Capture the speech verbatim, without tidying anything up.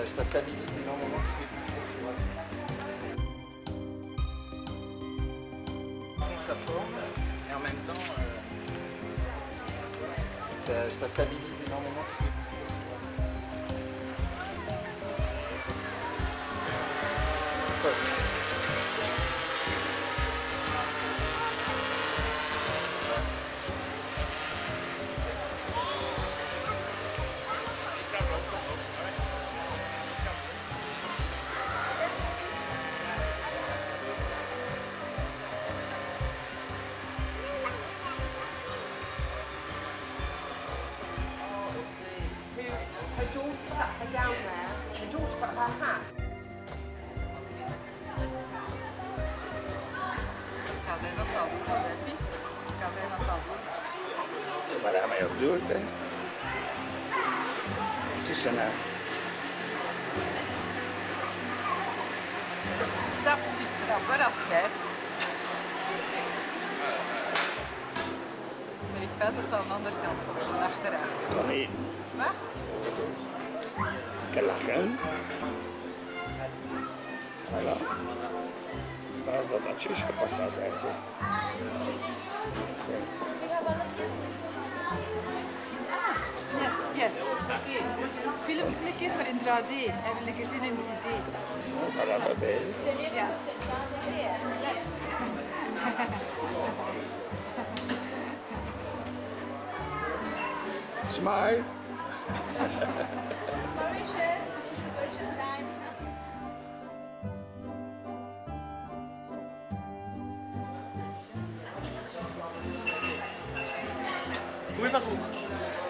ça stabilise énormément tous les coups. Ça tourne et en même temps euh, ça, ça stabilise énormément tous les coups. Her daughter sat her down there, her daughter got her hat. Casa é na salva, deve? Casa é na salva. Maar daar ben je op door, hè? Tussen haar. Ze stapt iets rapper als jij. Maar ik pas dat ze aan de andere kant van achteraan. Dan niet. Wat? Gelachen. Voilà. Pas dat dat zus gepast zou zijn, ze. Yes, yes. Film ze een keer, maar in drie D. Hij wil een keer zien in drie D. We gaan daar bezig. Ja. Smile. Mauritius. Mauritius time. Oui, par contre.